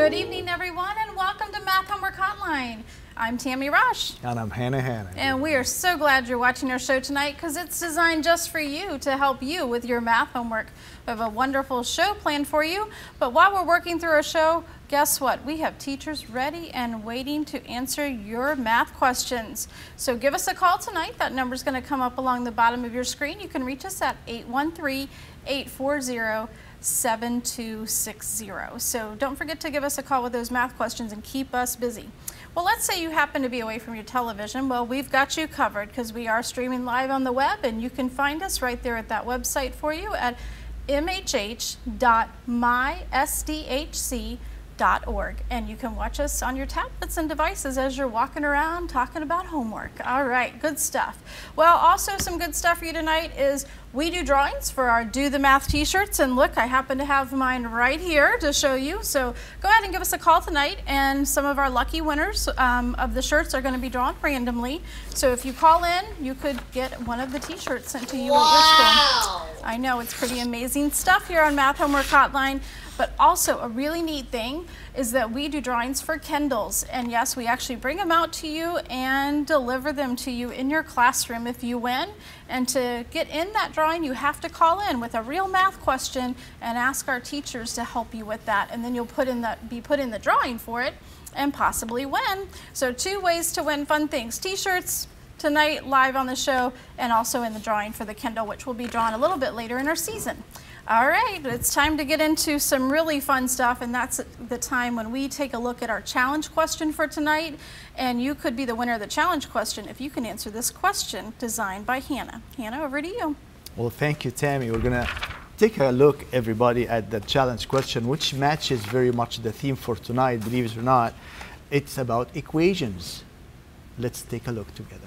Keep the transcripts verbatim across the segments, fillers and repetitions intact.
Good evening, everyone, and welcome to Math Homework Hotline. I'm Tammy Rosh. And I'm Hannah Hannah. And we are so glad you're watching our show tonight because it's designed just for you to help you with your math homework. We have a wonderful show planned for you, but while we're working through our show, guess what? We have teachers ready and waiting to answer your math questions. So give us a call tonight. That number is going to come up along the bottom of your screen. You can reach us at eight one three, eight four zero, seven two six zero. So don't forget to give us a call with those math questions and keep us busy. Well, let's say you happen to be away from your television. Well, we've got you covered because we are streaming live on the web, and you can find us right there at that website for you at m h h dot my s d h c dot org, and you can watch us on your tablets and devices as you're walking around talking about homework. All right, good stuff. Well, also some good stuff for you tonight is we do drawings for our Do the Math t-shirts, and look, I happen to have mine right here to show you. So go ahead and give us a call tonight, and some of our lucky winners um, of the shirts are going to be drawn randomly. So if you call in, you could get one of the t-shirts sent to you wow. at your school. I know, it's pretty amazing stuff here on Math Homework Hotline. But also a really neat thing is that we do drawings for Kindles. And yes, we actually bring them out to you and deliver them to you in your classroom if you win. And to get in that drawing, you have to call in with a real math question and ask our teachers to help you with that. And then you'll put in the, be put in the drawing for it and possibly win. So two ways to win fun things: t-shirts tonight live on the show, and also in the drawing for the Kindle, which will be drawn a little bit later in our season. All right, it's time to get into some really fun stuff, and that's the time when we take a look at our challenge question for tonight. And you could be the winner of the challenge question if you can answer this question designed by Hannah. Hannah, over to you. Well, thank you, Tammy. We're going to take a look, everybody, at the challenge question, which matches very much the theme for tonight, believe it or not. It's about equations. Let's take a look together.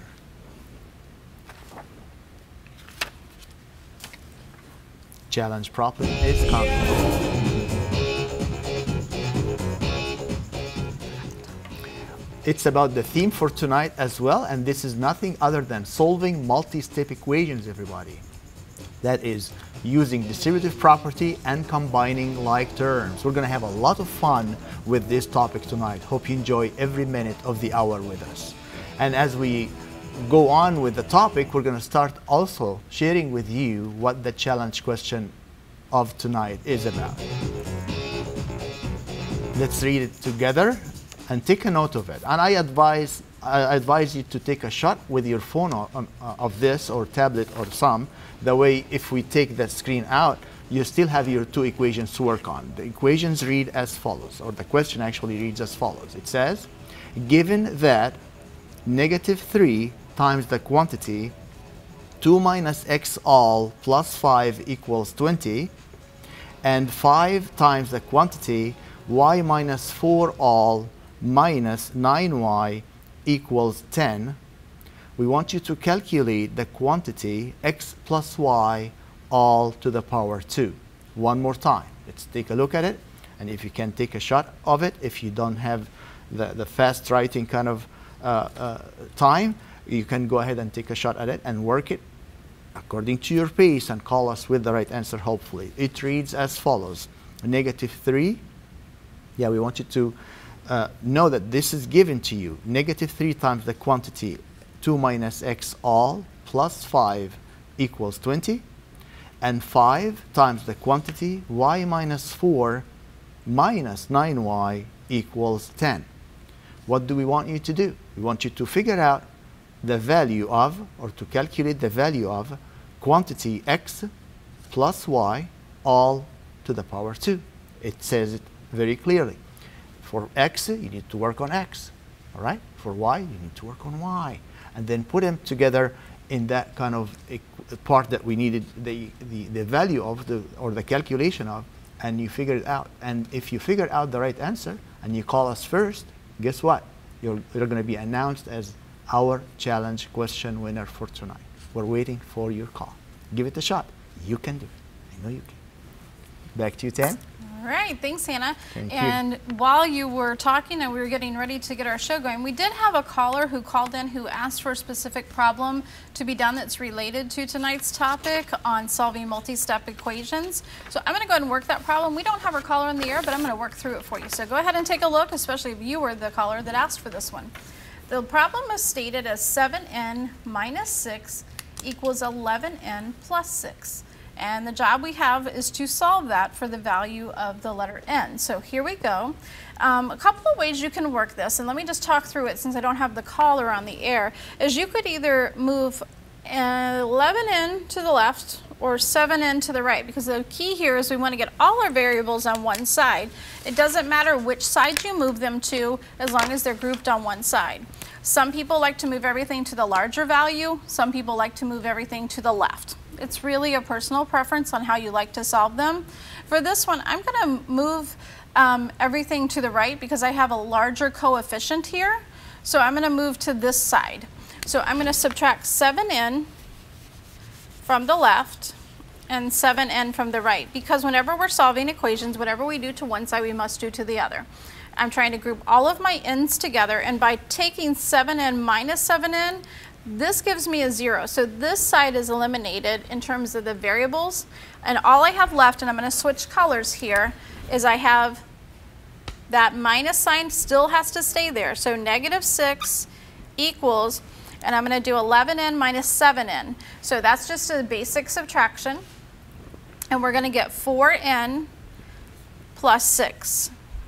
Challenge property is coming. It's about the theme for tonight as well, and this is nothing other than solving multi-step equations, everybody. That is using distributive property and combining like terms. We're going to have a lot of fun with this topic tonight. Hope you enjoy every minute of the hour with us. And as we go on with the topic, we're going to start also sharing with you what the challenge question of tonight is about. Let's read it together and take a note of it. And I advise I advise you to take a shot with your phone on, uh, of this or tablet or some. That way, if we take that screen out, you still have your two equations to work on. The equations read as follows, or the question actually reads as follows. It says, given that negative three times the quantity two minus x all plus five equals twenty, and five times the quantity y minus four all minus nine y equals ten, we want you to calculate the quantity x plus y all to the power two. One more time. Let's take a look at it, and if you can take a shot of it, if you don't have the, the fast writing kind of uh, uh, time, you can go ahead and take a shot at it and work it according to your pace and call us with the right answer, hopefully. It reads as follows. Negative three. Yeah, we want you to uh, know that this is given to you. Negative three times the quantity two minus x all plus five equals twenty. And five times the quantity y minus four minus nine y equals ten. What do we want you to do? We want you to figure out the value of, or to calculate the value of, quantity x plus y all to the power two. It says it very clearly. For x, you need to work on x. All right? For y, you need to work on y. And then put them together in that kind of part that we needed the, the, the value of, the, or the calculation of, and you figure it out. And if you figure out the right answer, and you call us first, guess what? You're, you're going to be announced as our challenge question winner for tonight. We're waiting for your call. Give it a shot. You can do it. I know you can. Back to you, Tam. All All right, thanks, Hannah. Thank and you. while you were talking and we were getting ready to get our show going, we did have a caller who called in who asked for a specific problem to be done that's related to tonight's topic on solving multi-step equations. So I'm going to go ahead and work that problem. We don't have our caller in the air, but I'm going to work through it for you. So go ahead and take a look, especially if you were the caller that asked for this one. The problem is stated as seven n minus six equals eleven n plus six. And the job we have is to solve that for the value of the letter n. So here we go. Um, a couple of ways you can work this, and let me just talk through it since I don't have the caller on the air, is you could either move eleven n to the left or seven n to the right, because the key here is we want to get all our variables on one side. It doesn't matter which side you move them to as long as they're grouped on one side. Some people like to move everything to the larger value. Some people like to move everything to the left. It's really a personal preference on how you like to solve them. For this one, I'm going to move um, everything to the right because I have a larger coefficient here. So I'm going to move to this side. So I'm going to subtract seven n from the left and seven n from the right, because whenever we're solving equations, whatever we do to one side, we must do to the other. I'm trying to group all of my n's together, and by taking seven n minus seven n, this gives me a zero. So this side is eliminated in terms of the variables, and all I have left, and I'm going to switch colors here, is I have that minus sign still has to stay there. So negative six equals, and I'm going to do eleven n minus seven n. So that's just a basic subtraction, and we're going to get four n plus six.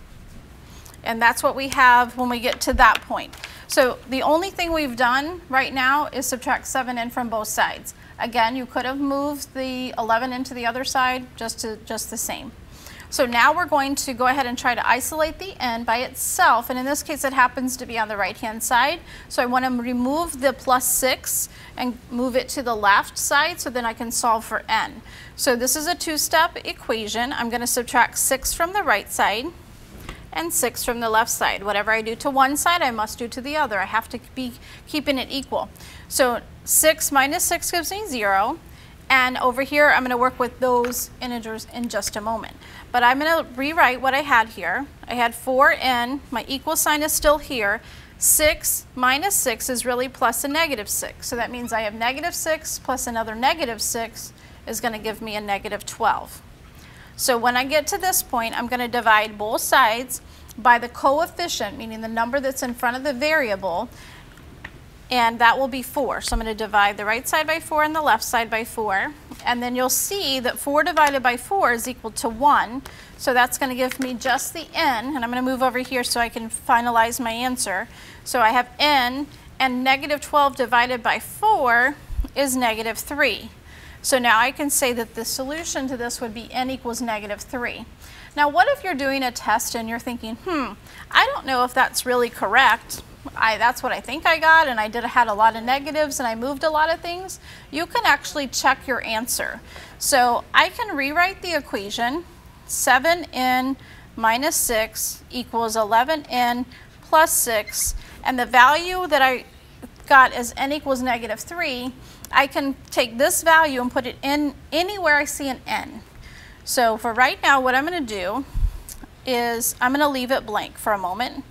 And that's what we have when we get to that point. So the only thing we've done right now is subtract seven n from both sides. Again, you could have moved the eleven n to the other side just to just the same. So now we're going to go ahead and try to isolate the n by itself, and in this case it happens to be on the right hand side. So I want to remove the plus six and move it to the left side so then I can solve for n. So this is a two-step equation. I'm going to subtract six from the right side and six from the left side. Whatever I do to one side, I must do to the other. I have to be keeping it equal. So six minus six gives me zero. And over here, I'm going to work with those integers in just a moment. But I'm going to rewrite what I had here. I had four n. My equal sign is still here. six minus six is really plus a negative six. So that means I have negative six plus another negative six is going to give me a negative twelve. So when I get to this point, I'm going to divide both sides by the coefficient, meaning the number that's in front of the variable, and that will be four. So I'm going to divide the right side by four and the left side by four, and then you'll see that four divided by four is equal to one. So that's going to give me just the n, and I'm going to move over here so I can finalize my answer. So I have n, and negative twelve divided by four is negative three. So now I can say that the solution to this would be n equals negative three. Now what if you're doing a test and you're thinking, hmm, I don't know if that's really correct. I, that's what I think I got, and I did had a lot of negatives and I moved a lot of things. You can actually check your answer. So I can rewrite the equation, seven n minus six equals eleven n plus six, and the value that I got as n equals negative three, I can take this value and put it in anywhere I see an n. So for right now, what I'm going to do is I'm going to leave it blank for a moment.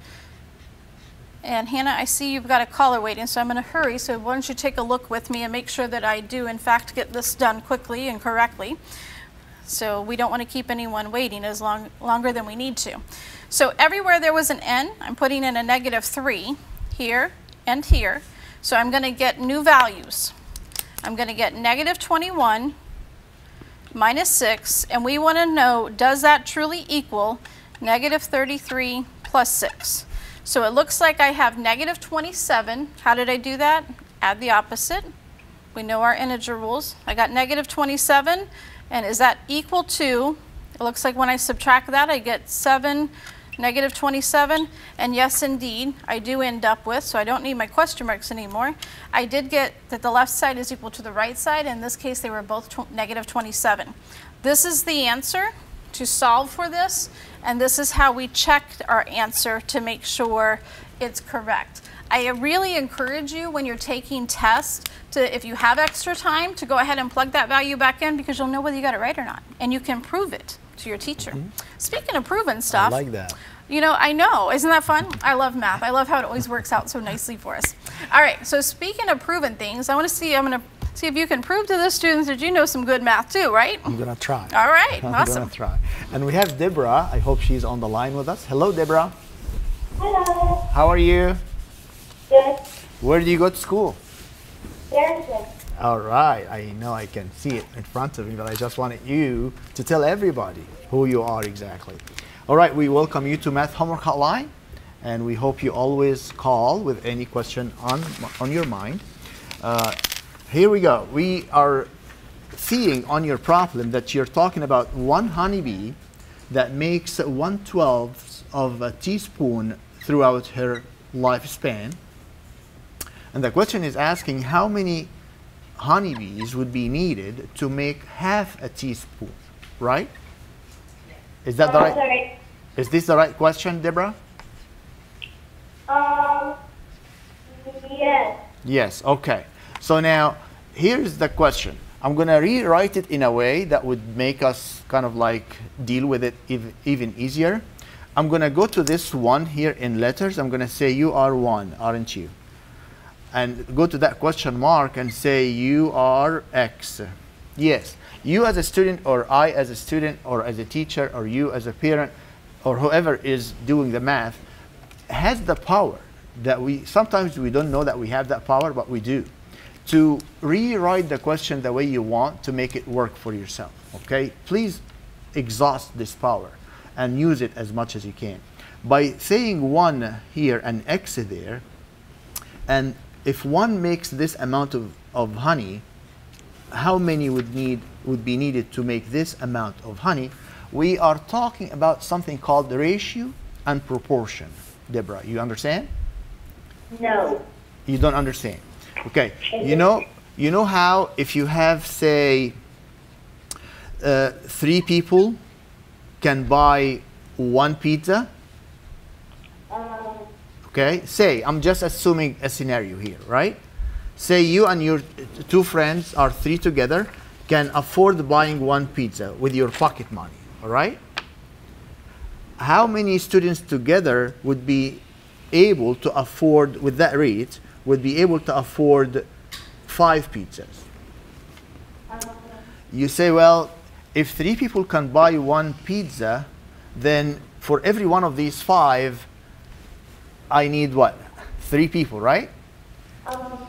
And Hannah, I see you've got a caller waiting, so I'm going to hurry. So why don't you take a look with me and make sure that I do, in fact, get this done quickly and correctly. So we don't want to keep anyone waiting as long longer than we need to. So everywhere there was an n, I'm putting in a negative three here and here. So I'm going to get new values. I'm going to get negative twenty-one minus six, and we want to know, does that truly equal negative thirty-three plus six? So it looks like I have negative twenty-seven. How did I do that? Add the opposite. We know our integer rules. I got negative twenty-seven, and is that equal to, it looks like when I subtract that, I get seven, negative twenty-seven, and yes, indeed, I do end up with, so I don't need my question marks anymore, I did get that the left side is equal to the right side. In this case, they were both tw negative twenty-seven. This is the answer to solve for this, and this is how we checked our answer to make sure it's correct. I really encourage you when you're taking tests to, if you have extra time, to go ahead and plug that value back in, because you'll know whether you got it right or not, and you can prove it to your teacher. Mm-hmm. Speaking of proven stuff. I like that. You know, I know. Isn't that fun? I love math. I love how it always works out so nicely for us. All right, so speaking of proven things, I want to see, I'm going to see if you can prove to the students that you know some good math too, right? I'm going to try. All right, I'm awesome. going to try. And we have Deborah. I hope she's on the line with us. Hello, Deborah. Hello. How are you? Good. Where do you go to school? Harrison. All right. I know I can see it in front of me, but I just wanted you to tell everybody who you are exactly. All right. We welcome you to Math Homework Hotline, and we hope you always call with any question on, on your mind. Uh, here we go. We are seeing on your problem that you're talking about one honeybee that makes one twelfth of a teaspoon throughout her lifespan. And the question is asking how many honeybees would be needed to make half a teaspoon, right? Is that the Um, right? sorry. Is this the right question, Deborah? Um, yes. Yes, okay. So now, here's the question. I'm going to rewrite it in a way that would make us kind of like deal with it ev even easier. I'm going to go to this one here in letters. I'm going to say you are one, aren't you? And go to that question mark and say you are X. Yes, you as a student, or I as a student, or as a teacher, or you as a parent, or whoever is doing the math, has the power that we, sometimes we don't know that we have that power, but we do, to rewrite the question the way you want to make it work for yourself, okay? Please exhaust this power and use it as much as you can. By saying one here and X there, and if one makes this amount of, of honey, how many would need would be needed to make this amount of honey? We are talking about something called the ratio and proportion. Deborah, you understand? No. You don't understand. Okay. You know, you know how if you have, say, uh, three people can buy one pizza? Um, Okay, say, I'm just assuming a scenario here, right? Say you and your two friends are three together, can afford buying one pizza with your pocket money, all right? How many students together would be able to afford, with that rate, would be able to afford five pizzas? um, You say, well, if three people can buy one pizza, then for every one of these five, I need what? Three people, right? um,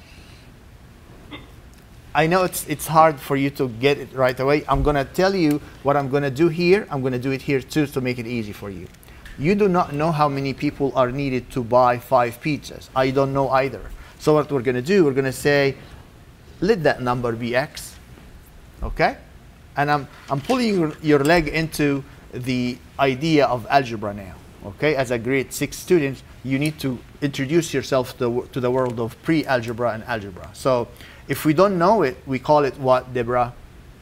I know it's, it's hard for you to get it right away. I'm going to tell you what I'm going to do here. I'm going to do it here too to make it easy for you. You do not know how many people are needed to buy five pizzas. I don't know either. So what we're going to do, we're going to say, let that number be X, okay? And I'm, I'm pulling your, your leg into the idea of algebra now, okay? As a grade six student, you need to introduce yourself to, to the world of pre-algebra and algebra. So if we don't know it, we call it what, Deborah?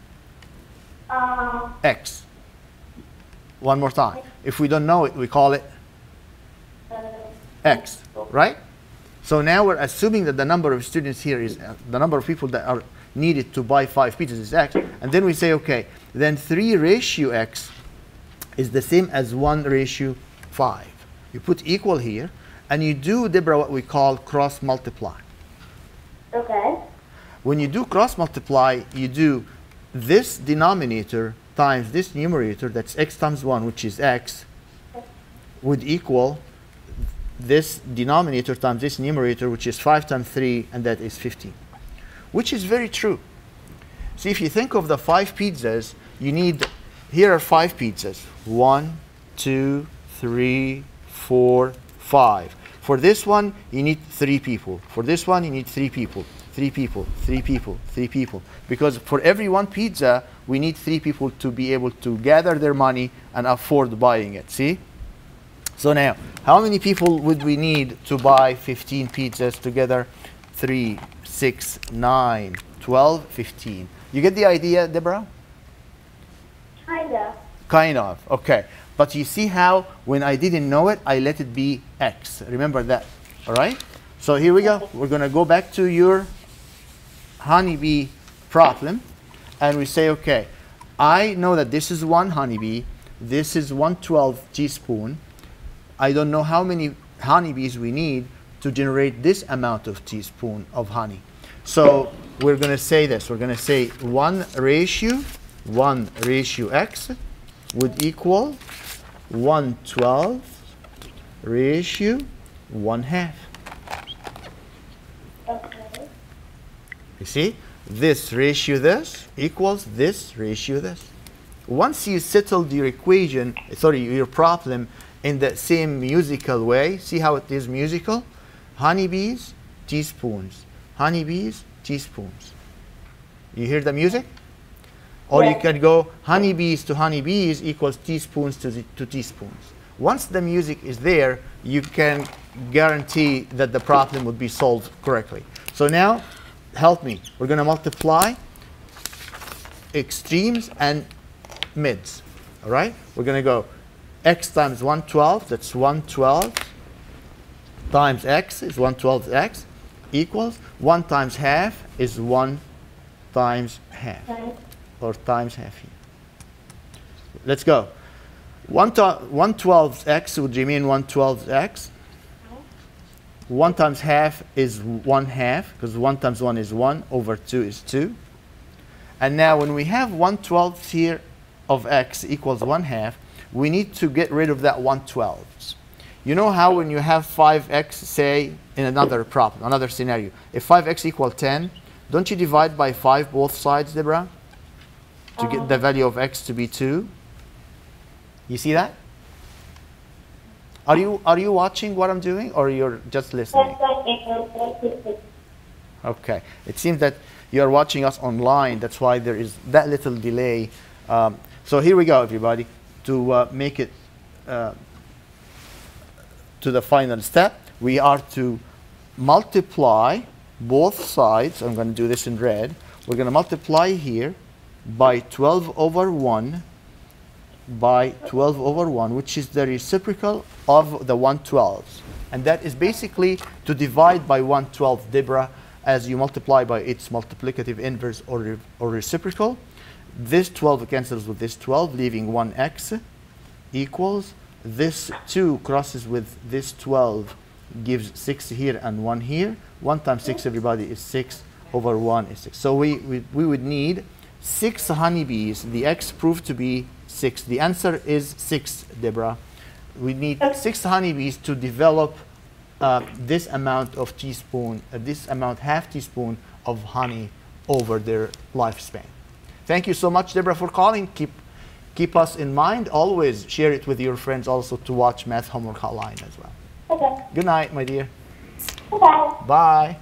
um, X. One more time. If we don't know it, we call it uh, X, right? So now we're assuming that the number of students here is, uh, the number of people that are needed to buy five pizzas is X. And then we say, okay, then three ratio X is the same as one ratio five. You put equal here, and you do, Deborah, what we call cross multiply. okay. When you do cross multiply, you do this denominator times this numerator, that's X times one, which is X, would equal this denominator times this numerator, which is five times three, and that is fifteen, which is very true. See, if you think of the five pizzas, you need, here are five pizzas. One, two, three, four, five. For this one, you need three people. For this one, you need three people. Three people, three people, three people. Because for every one pizza, we need three people to be able to gather their money and afford buying it. See? So now, how many people would we need to buy fifteen pizzas together? Three, six, nine, twelve, fifteen. You get the idea, Deborah? Kinda. Kind of, okay. But you see how when I didn't know it, I let it be X. Remember that, all right? So here we go. We're going to go back to your honeybee problem, and we say, okay, I know that this is one honeybee, this is one twelfth teaspoon. I don't know how many honeybees we need to generate this amount of teaspoon of honey. So we're going to say this. We're going to say one ratio, one ratio x would equal one twelfth ratio one half. Okay. You see? This ratio this equals this ratio this. Once you settled your equation, sorry, your problem in the same musical way, see how it is musical? Honeybees, teaspoons. Honeybees, teaspoons. You hear the music? Or you can go honeybees to honeybees equals teaspoons to, the, to teaspoons. Once the music is there, you can guarantee that the problem would be solved correctly. So now, help me. We're going to multiply extremes and mids. All right? We're going to go x times one twelfth, that's one twelfth, times x is one twelfth x, equals one times half is one times half, or times half here. Let's go. one twelfth x would remain one twelfth x. one times half is one half, because one times one is one, over two is two. And now when we have one twelfth here of x equals one half, we need to get rid of that one twelfth. You know how when you have five x, say, in another problem, another scenario, if five x equals ten, don't you divide by five both sides, Deborah, to get the value of x to be two? You see that? Are you, are you watching what I'm doing, or you're just listening? Okay. It seems that you're watching us online. That's why there is that little delay. Um, so here we go, everybody, to uh, make it uh, to the final step. We are to multiply both sides. I'm going to do this in red. We're going to multiply here by twelve over one by twelve over one, which is the reciprocal of the one twelfth. And that is basically to divide by one twelfth, Deborah, as you multiply by its multiplicative inverse or, re or reciprocal. This twelve cancels with this twelve, leaving one x equals this two crosses with this twelve, gives six here and one here. one times six, everybody, is six over one is six. So we, we, we would need six honeybees. The x proved to be six. The answer is six, Deborah. We need six honeybees to develop uh, this amount of teaspoon, uh, this amount, half teaspoon of honey over their lifespan. Thank you so much, Deborah, for calling. Keep, keep us in mind. Always share it with your friends also to watch Math Homework Hotline as well. Okay. Good night, my dear. Bye. Bye.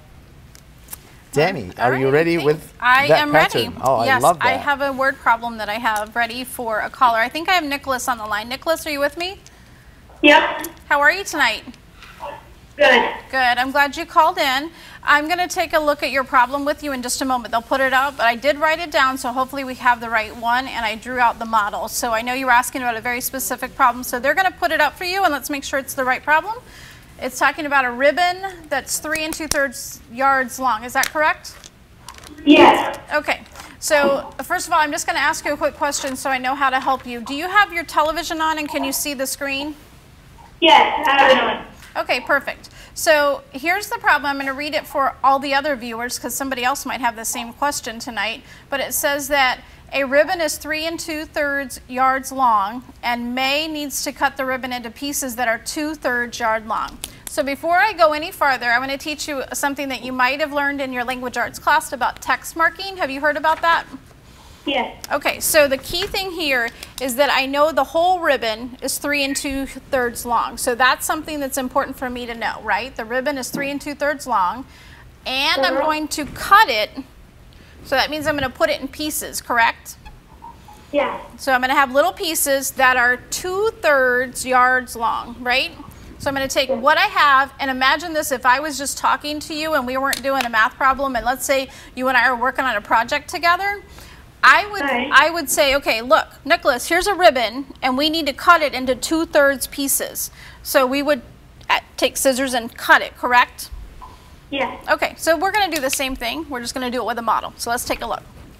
Tammy, are you ready with I that am pattern? ready. Oh, yes, I love that. I have a word problem that I have ready for a caller. I think I have Nicholas on the line. Nicholas, are you with me? Yep. How are you tonight? Good. Good. I'm glad you called in. I'm going to take a look at your problem with you in just a moment. They'll put it up, but I did write it down, so hopefully we have the right one, and I drew out the model. So I know you were asking about a very specific problem, so they're going to put it up for you, and let's make sure it's the right problem. It's talking about a ribbon that's three and two-thirds yards long. Is that correct? Yes. Okay. So first of all, I'm just going to ask you a quick question so I know how to help you. Do you have your television on, and can you see the screen? Yes, I have it on. Okay, perfect. So here's the problem. I'm going to read it for all the other viewers because somebody else might have the same question tonight. But it says that a ribbon is three and two-thirds yards long, and May needs to cut the ribbon into pieces that are two-thirds yard long. So before I go any farther, I'm going to teach you something that you might have learned in your language arts class about text marking. Have you heard about that? Yes. Okay, so the key thing here is that I know the whole ribbon is three and two-thirds long. So that's something that's important for me to know, right? The ribbon is three and two-thirds long, and I'm going to cut it. So that means I'm going to put it in pieces, correct? Yeah. So I'm going to have little pieces that are two-thirds yards long, right? So I'm going to take what I have, and imagine this if I was just talking to you and we weren't doing a math problem, and let's say you and I are working on a project together. I would, Right. I would say, okay, look, Nicholas, here's a ribbon, and we need to cut it into two-thirds pieces. So we would uh, take scissors and cut it, correct? Yeah. Okay, so we're going to do the same thing. We're just going to do it with a model. So let's take a look.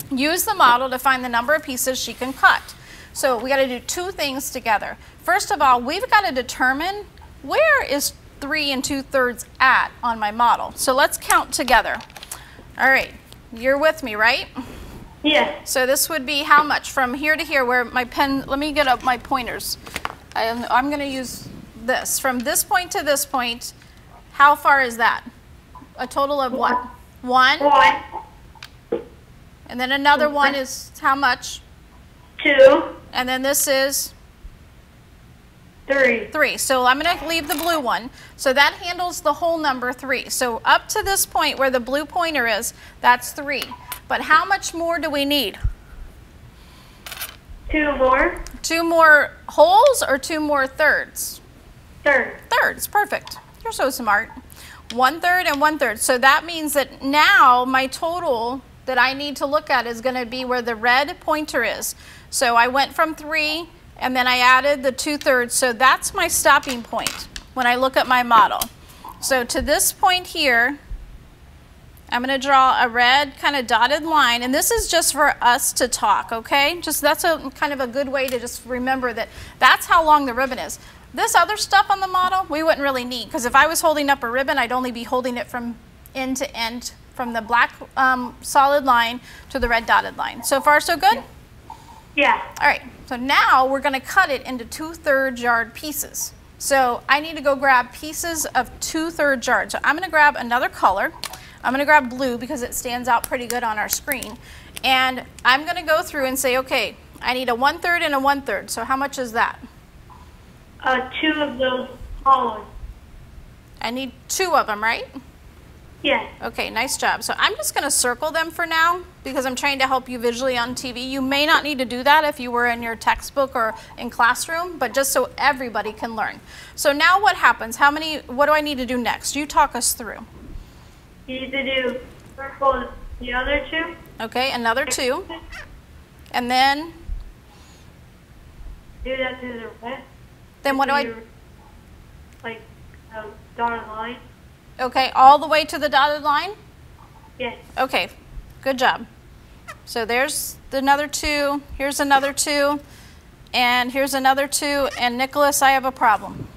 use the model to find the number of pieces she can cut. So we got to do two things together. First of all, we've got to determine where is three and two thirds at on my model. So let's count together. All right, you're with me, right? Yes. So this would be how much from here to here where my pen, let me get up my pointers. I'm, I'm going to use this. From this point to this point, how far is that? A total of what? One? One. And then another one is how much? Two. And then this is? Three. Three. So I'm going to leave the blue one. So that handles the whole number three. So up to this point where the blue pointer is, that's three. But how much more do we need? Two more. Two more wholes or two more thirds? Third. Thirds. Perfect. You're so smart. One third and one third. So that means that now my total that I need to look at is going to be where the red pointer is. So I went from three and then I added the two thirds. So that's my stopping point when I look at my model. So to this point here, I'm going to draw a red kind of dotted line, and this is just for us to talk, okay? Just that's a kind of a good way to just remember that that's how long the ribbon is. This other stuff on the model, we wouldn't really need, because if I was holding up a ribbon, I'd only be holding it from end to end, from the black um, solid line to the red dotted line. So far, so good? Yeah. All right, so now we're going to cut it into two-thirds yard pieces. So I need to go grab pieces of two-thirds yard. So I'm going to grab another color. I'm going to grab blue because it stands out pretty good on our screen. And I'm going to go through and say, okay, I need a one-third and a one-third. So how much is that? Uh, two of those small ones. I need two of them, right? Yes. Okay, nice job. So I'm just going to circle them for now because I'm trying to help you visually on T V. You may not need to do that if you were in your textbook or in classroom, but just so everybody can learn. So now what happens? How many, what do I need to do next? You talk us through. You need to do circle the other two. Okay, another two. And then? Do that to the red. Then what do I? Like a dotted line. Okay, all the way to the dotted line? Yes. Okay, good job. So there's another two, here's another two, and here's another two, and Nicholas, I have a problem.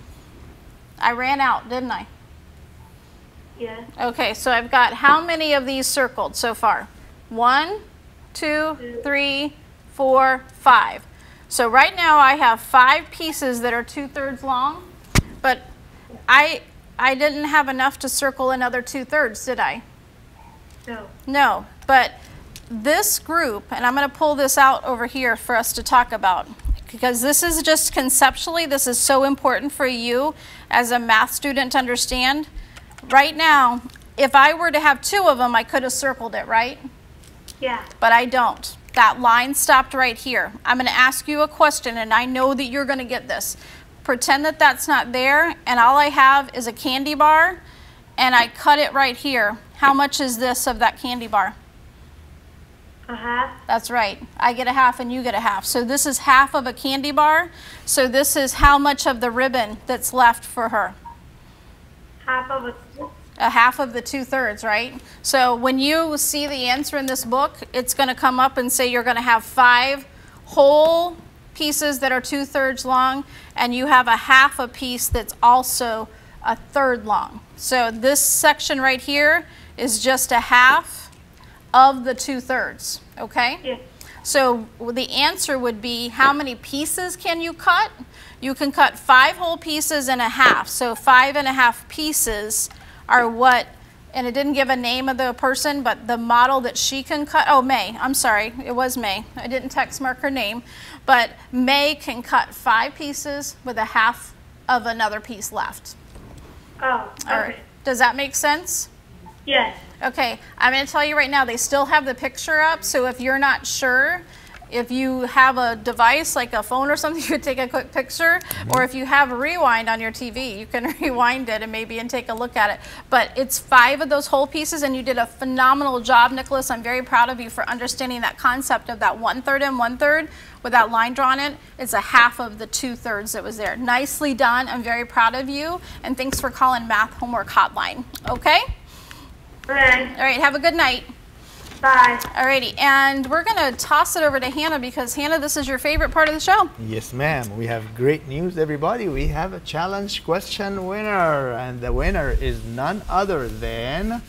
I ran out, didn't I? Yes. Okay, so I've got how many of these circled so far? One, two, three, four, five. So right now I have five pieces that are two-thirds long, but I, I didn't have enough to circle another two-thirds, did I? No. No, but this group, and I'm going to pull this out over here for us to talk about, because this is just conceptually, this is so important for you as a math student to understand. Right now, if I were to have two of them, I could have circled it, right? Yeah. But I don't. That line stopped right here. I'm going to ask you a question, and I know that you're going to get this. Pretend that that's not there, and all I have is a candy bar, and I cut it right here. How much is this of that candy bar? A half. That's right. I get a half and you get a half. So this is half of a candy bar. So this is how much of the ribbon that's left for her? Half of a. A half of the two-thirds, right? So when you see the answer in this book, it's going to come up and say you're going to have five whole pieces that are two-thirds long, and you have a half a piece that's also a third long. So this section right here is just a half of the two-thirds, okay? Yeah. So the answer would be, how many pieces can you cut? You can cut five whole pieces and a half. So five and a half pieces are what, and it didn't give a name of the person, but the model that she can cut, oh, May, I'm sorry, it was May. I didn't text mark her name, but May can cut five pieces with a half of another piece left. Oh, okay. All right. Does that make sense? Yes. Okay, I'm going to tell you right now, they still have the picture up, so if you're not sure, if you have a device like a phone or something, you could take a quick picture, or if you have a rewind on your T V, you can rewind it and maybe and take a look at it. But it's five of those whole pieces, and you did a phenomenal job, Nicholas. I'm very proud of you for understanding that concept of that one-third and one-third with that line drawn in. It's a half of the two-thirds that was there. Nicely done. I'm very proud of you, and thanks for calling Math Homework Hotline. Okay? Okay. All right, have a good night. Five. Alrighty, and we're gonna toss it over to Hannah because Hannah, this is your favorite part of the show. Yes, ma'am. We have great news, everybody. We have a challenge question winner, and the winner is none other than,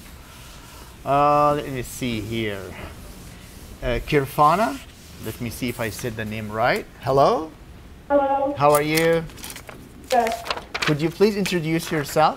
uh, let me see here, uh, Kirfana. Let me see if I said the name right. Hello. Hello. How are you? Good. Could you please introduce yourself?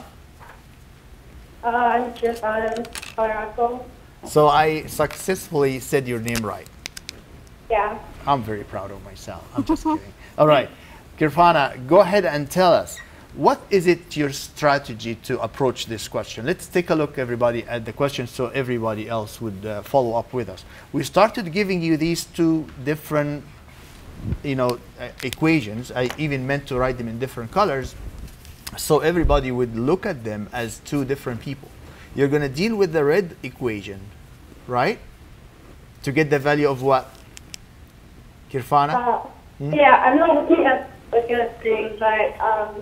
Uh, I'm Kirfana, Colorado. So I successfully said your name right. Yeah. I'm very proud of myself. I'm just kidding. All right, Kirfana, go ahead and tell us, what is it your strategy to approach this question? Let's take a look, everybody, at the question so everybody else would uh, follow up with us. We started giving you these two different, you know, uh, equations. I even meant to write them in different colors so everybody would look at them as two different people. You're going to deal with the red equation, right? To get the value of what? Kirfana? Uh, hmm? Yeah, I'm not looking at looking at screen, but um,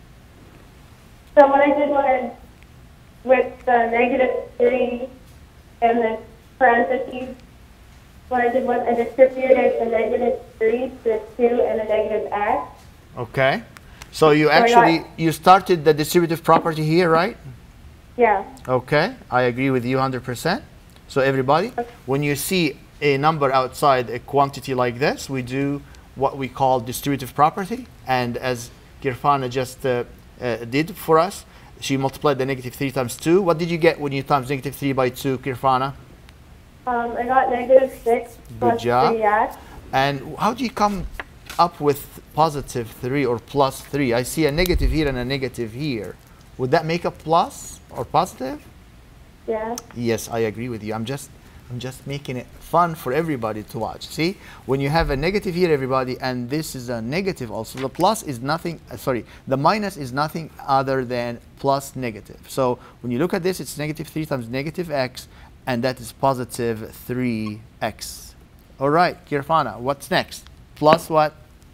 so what I did was with the negative three and the parentheses, what I did was I distributed the negative three to the two and the negative x. Okay. So you actually, you started the distributive property here, right? Yeah. Okay, I agree with you one hundred percent. So everybody, when you see a number outside a quantity like this, we do what we call distributive property. And as Kirfana just uh, uh, did for us, she multiplied the negative three times two. What did you get when you times negative three by two, Kirfana? Um, I got negative six plus three x. And how do you come up with positive three or plus three? I see a negative here and a negative here. Would that make a plus or positive? Yeah. Yes, I agree with you. I'm just, I'm just making it fun for everybody to watch. See, when you have a negative here, everybody, and this is a negative also, the plus is nothing, uh, sorry, the minus is nothing other than plus negative. So when you look at this, it's negative three times negative x, and that is positive three x. All right, Kirfana, what's next? Plus what?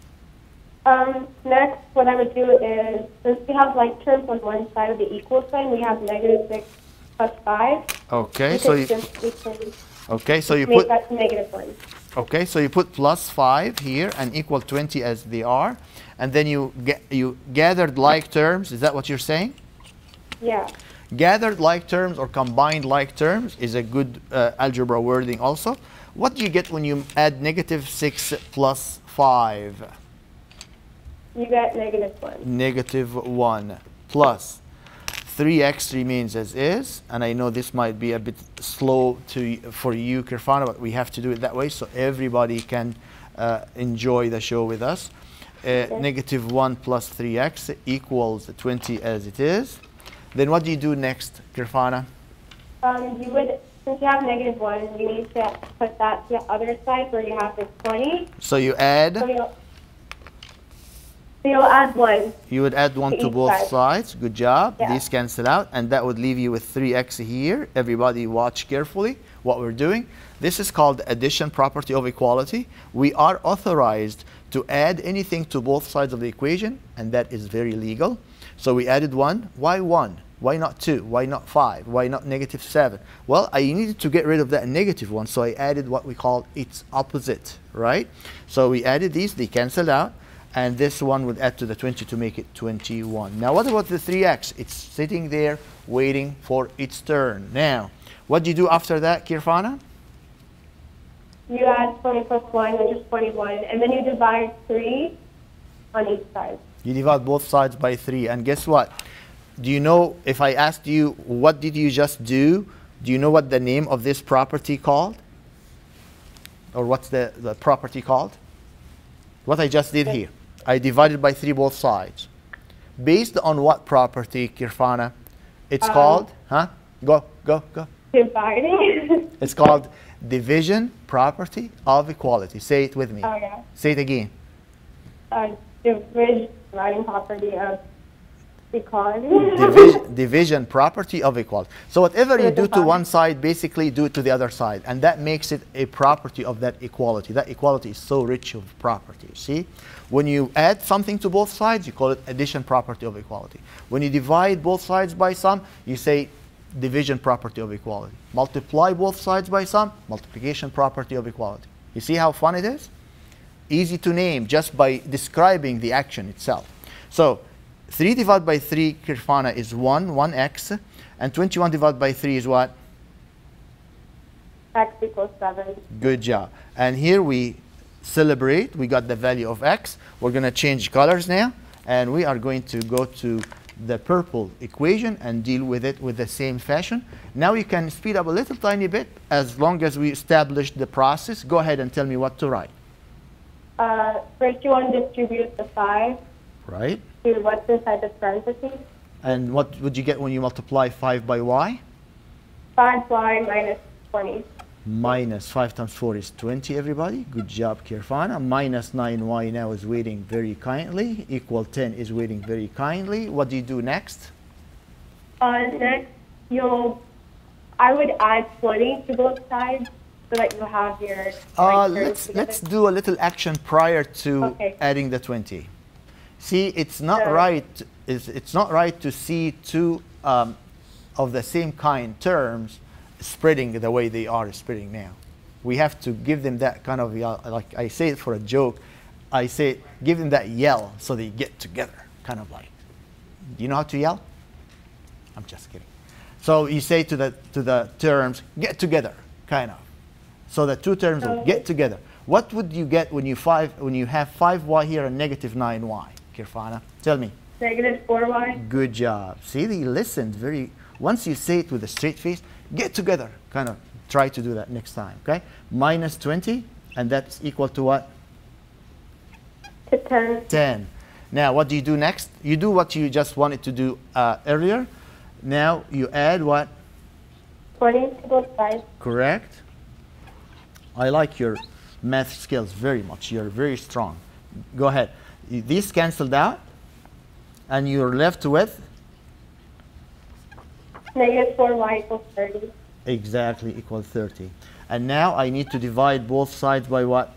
Um, next, what I would do is, since we have like terms on one side of the equal sign, we have negative six plus five. Okay, so you, okay, so you make put that to negative one. Okay, so you put plus five here and equal twenty as they are, and then you get you gathered like terms. Is that what you're saying? Yeah. Gathered like terms or combined like terms is a good uh, algebra wording also. What do you get when you add negative six plus five? You get negative one. Negative one plus three x remains as is, and I know this might be a bit slow to for you, Kirfana, but we have to do it that way so everybody can uh, enjoy the show with us. Uh, okay. Negative one plus three x equals twenty as it is. Then what do you do next, Kirfana? Um, you would, since you have negative one, you need to put that to the other side where you have this twenty. So you add? So you'll, so you'll add one. You would add one to, to both side. sides. Good job. Yeah. These cancel out, and that would leave you with three x here. Everybody watch carefully what we're doing. This is called addition property of equality. We are authorized to add anything to both sides of the equation, and that is very legal. So we added one. Why one? Why not two? Why not five? Why not negative seven? Well, I needed to get rid of that negative one, so I added what we call its opposite, right? So we added these, they canceled out, and this one would add to the twenty to make it twenty-one. Now, what about the three x? It's sitting there waiting for its turn. Now, what do you do after that, Kirfana? You add twenty plus one, which is twenty-one, and then you divide three on each side. You divide both sides by three, and guess what? Do you know, if I asked you, what did you just do? Do you know what the name of this property called? Or what's the, the property called? What I just did here. I divided by three both sides. Based on what property, Kirfana? It's um, called, huh? Go, go, go. Dividing. It's called division property of equality. Say it with me. Oh, yeah. Say it again. Uh, division property of equality. division, division property of equality. So whatever you do to one side, basically do it to the other side. And that makes it a property of that equality. That equality is so rich of properties. See? When you add something to both sides, you call it addition property of equality. When you divide both sides by some, you say division property of equality. Multiply both sides by some, multiplication property of equality. You see how fun it is? Easy to name just by describing the action itself. So three divided by three, Kirfana, is one, one x, and twenty-one divided by three is what? X equals seven. Good job. And here we celebrate. We got the value of x. We're going to change colors now, and we are going to go to the purple equation and deal with it with the same fashion. Now you can speed up a little tiny bit as long as we establish the process. Go ahead and tell me what to write. Uh, first you want to distribute the five. Right. To what's inside the parentheses. And what would you get when you multiply five by y? five y minus twenty. Minus five times four is twenty, everybody. Good job, Kirfana. Minus nine y now is waiting very kindly. Equal ten is waiting very kindly. What do you do next? Uh, next, you'll, I would add twenty to both sides so that you have your Uh, like, terms let's, together. let's do a little action prior to Okay. adding the twenty. See, it's not Sure. right. It's, it's not right to see two um, of the same kind terms spreading the way they are spreading now. We have to give them that kind of, uh, like I say it for a joke, I say give them that yell so they get together, kind of like. Do you know how to yell? I'm just kidding. So you say to the to the terms, get together, kind of. So the two terms will get together. What would you get when you five when you have five y here and negative nine y, Kirfana? Tell me. Negative four y. Good job. See, they listened very. Once you say it with a straight face, get together. Kind of try to do that next time. Okay. Minus twenty, and that's equal to what? To ten. ten. Now, what do you do next? You do what you just wanted to do uh, earlier. Now you add what? twenty to both sides. Correct. I like your math skills very much. You're very strong. Go ahead. These canceled out, and you're left with? Negative four y equals thirty. Exactly, equal thirty. And now I need to divide both sides by what?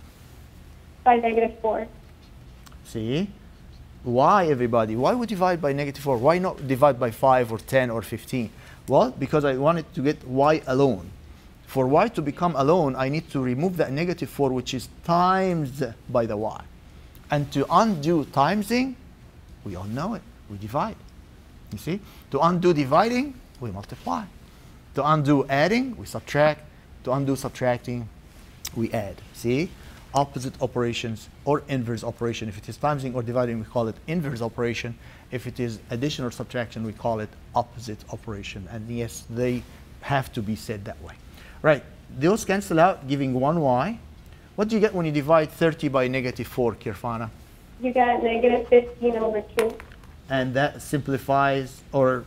By negative four. See? Why, everybody? Why would divide by negative four? Why not divide by five or ten or fifteen? Well, because I wanted to get y alone. For y to become alone, I need to remove that negative four, which is times by the y. And to undo timesing, we all know it. We divide. You see? To undo dividing, we multiply. To undo adding, we subtract. To undo subtracting, we add. See? Opposite operations or inverse operation. If it is timesing or dividing, we call it inverse operation. If it is addition or subtraction, we call it opposite operation. And yes, they have to be said that way. Right, those cancel out, giving one y. What do you get when you divide thirty by negative four, Kirfana? You get negative fifteen over two. And that simplifies, or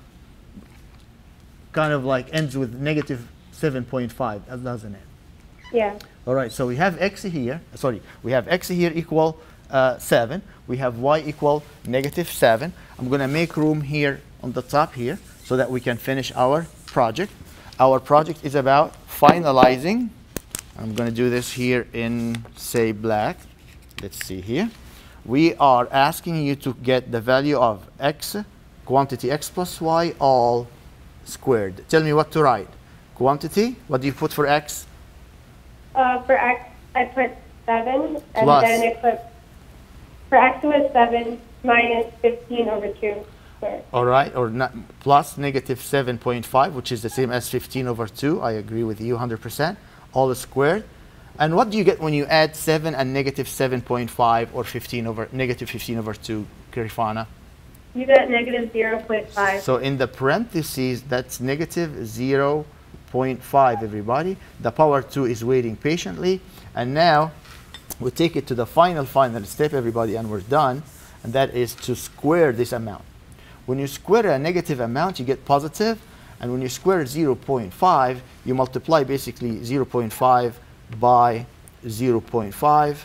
kind of like ends with negative seven point five, doesn't it? Yeah. All right, so we have x here, sorry, we have x here equal uh, seven. We have y equal negative seven. I'm going to make room here on the top here so that we can finish our project. Our project is about finalizing. I'm going to do this here in, say, black. Let's see here. We are asking you to get the value of x, quantity x plus y, all squared. Tell me what to write. Quantity, what do you put for x? Uh, for x, I put seven, and Plus. then I put, for x it was seven minus fifteen over two squared. All right, or not, plus negative seven point five, which is the same as fifteen over two. I agree with you one hundred percent. All squared. And what do you get when you add seven and negative seven point five or fifteen over negative fifteen over two, Kirfana? You get negative zero point five. So in the parentheses, that's negative zero point five, everybody. The power two is waiting patiently. And now we take it to the final, final step, everybody, and we're done. And that is to square this amount. When you square a negative amount, you get positive. And when you square zero point five, you multiply basically zero point five by zero point five.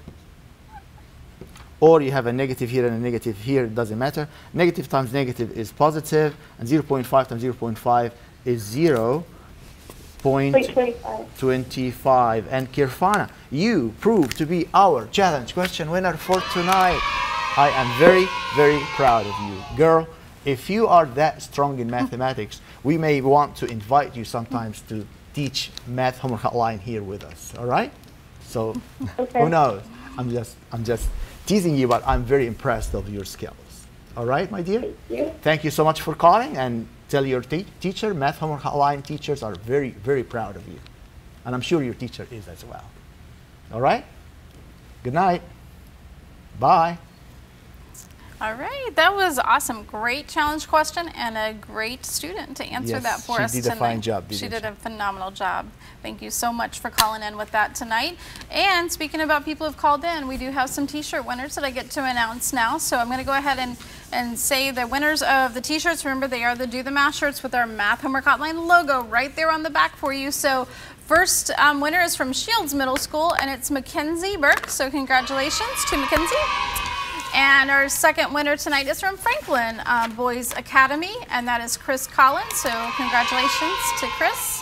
Or you have a negative here and a negative here, it doesn't matter. Negative times negative is positive, and zero point five times zero point five is zero point two five. And Kirfana, you proved to be our challenge question winner for tonight. I am very, very proud of you. Girl, if you are that strong in mathematics, we may want to invite you sometimes to teach math homework hotline here with us. All right? So Okay. who knows? I'm just I'm just teasing you, but I'm very impressed of your skills. All right, my dear? Thank you. Thank you so much for calling, and tell your te teacher, math homework hotline teachers are very, very proud of you. And I'm sure your teacher is as well. All right? Good night. Bye. All right, that was awesome. Great challenge question and a great student to answer Yes, that for she us did tonight. a fine job, She didn't did she? a phenomenal job. Thank you so much for calling in with that tonight. And speaking about people who've called in, we do have some t-shirt winners that I get to announce now. So I'm going to go ahead and, and say the winners of the t-shirts. Remember, they are the Do the Math shirts with our Math Homework Hotline logo right there on the back for you. So first um, winner is from Shields Middle School, and it's Mackenzie Burke. So congratulations to Mackenzie. And our second winner tonight is from Franklin uh, Boys Academy, and that is Chris Collins. So congratulations to Chris.